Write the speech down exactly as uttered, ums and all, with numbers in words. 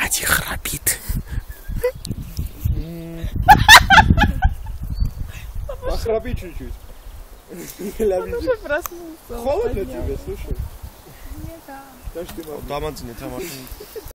Катя храпит. Похрапи чуть-чуть. Он уже проснулся. Холодно тебе, слушай? Нет, да. Там что ты Там он не там.